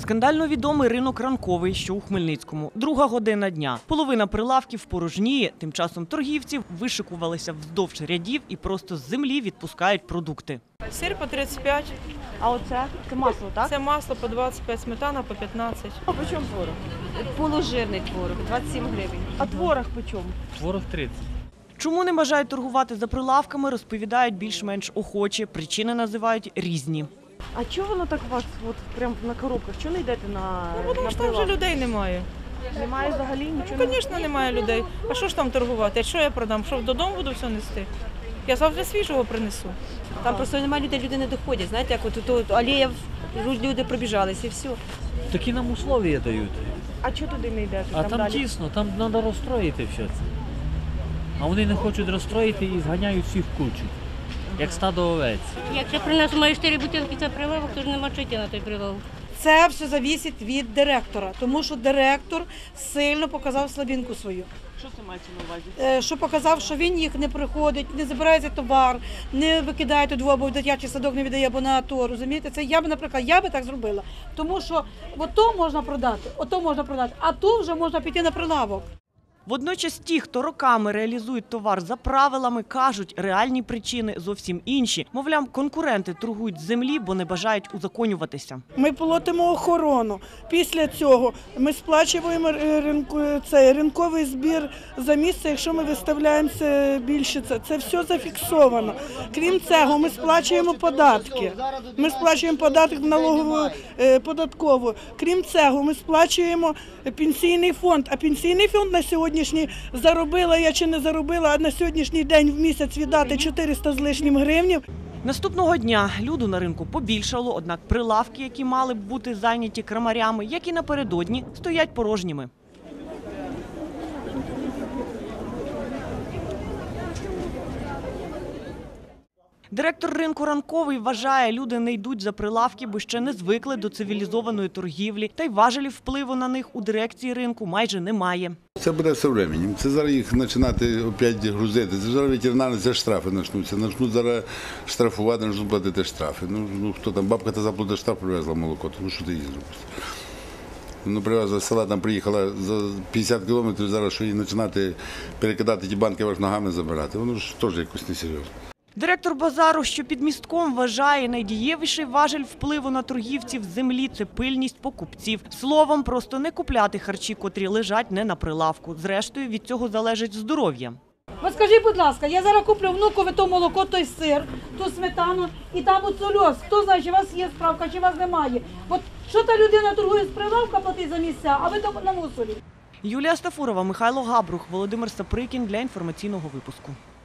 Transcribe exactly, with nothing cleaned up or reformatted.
Скандально відомий ринок ранковий, що у Хмельницькому. Друга година дня. Половина прилавків порожніє. Тим часом торгівці вишикувалися вздовж рядів і просто з землі відпускають продукти. Сир по тридцять п'ять. А оце? Це масло, так? Це масло по двадцять п'ять, сметана по п'ятнадцять. А по чому творог? Положирний творог, двадцять сім гривень. А творог по чому? Творог тридцять. Чому не бажають торгувати за прилавками, розповідають більш-менш охоче. Причини називають різні. А чого воно так у вас от, прямо на коробках? Чого не йдете на, Ну, тому на що там вже прилавок? людей немає. Немає взагалі нічого? Ну, звісно, немає людей. А що ж там торгувати? А що я продам? Що додому буду все нести? Я завжди свіжого принесу. Там просто немає людей, люди не доходять. Знаєте, як от тут алея, люди пробіжалися і все. Такі нам условия дають. А чого туди не йдете? А там далі? тісно, там треба розстроїти все це. А вони не хочуть розстроїти і зганяють всіх в кучу, як стадо овець. Якщо принесу мої чотири бутилки за прилавок, то ж нема чого йти на той прилавок. Це все залежить від директора, тому що директор сильно показав слабінку свою. Що це мається на увазі? Е, Що показав, що він їх не приходить, не забирається товар, не викидає туди, або в дитячий садок не віддає, або на АТО, розумієте? Це я би, наприклад, я би так зробила. Тому що ото можна продати, ото можна продати, а то вже можна піти на прилавок. Водночас ті, хто роками реалізують товар за правилами, кажуть, реальні причини зовсім інші. Мовляв, конкуренти торгують з землі, бо не бажають узаконюватися. Ми платимо охорону. Після цього ми сплачуємо ринку, цей ринковий збір за місце, якщо ми виставляємося більше. Це, це все зафіксовано. Крім цього, ми сплачуємо податки. Ми сплачуємо податок в налогову е, податкову. Крім цього, ми сплачуємо пенсійний фонд. А пенсійний фонд на сьогоднішній заробила я чи не заробила, а на сьогоднішній день в місяць віддати чотириста з лишнім гривнів. Наступного дня люду на ринку побільшало, однак прилавки, які мали б бути зайняті крамарями, як і напередодні, стоять порожніми. Директор ринку ранковий вважає, люди не йдуть за прилавки, бо ще не звикли до цивілізованої торгівлі, та й важелів впливу на них у дирекції ринку майже немає. Це буде все временем. Це зараз їх починати опять грузити. Це зараз ветеринарні, це штрафи почнуться. Почнуть зараз штрафувати, почнуть платити штрафи. Ну, ну хто там, бабка та заплатила штраф, привезла молоко, ну що ти її зробиш? Ну, привезла з села, там приїхала за п'ятдесят кілометрів, зараз що її починати перекидати ті банки, аж ногами забирати. Воно ж теж якось несерйозно. Директор базару, що під містком, вважає, найдієвіший важель впливу на торгівців землі – це пильність покупців. Словом, просто не купляти харчі, котрі лежать не на прилавку. Зрештою, від цього залежить здоров'я. От скажіть, будь ласка, я зараз куплю внукові то молоко, той сир, ту сметану і там оцю льос. Хто знає, чи у вас є справка, чи у вас немає. От що та людина торгує з прилавка, платить за місця, а ви то на мусорі. Юлія Стафурова, Михайло Габрух, Володимир Саприкін для інформаційного випуску.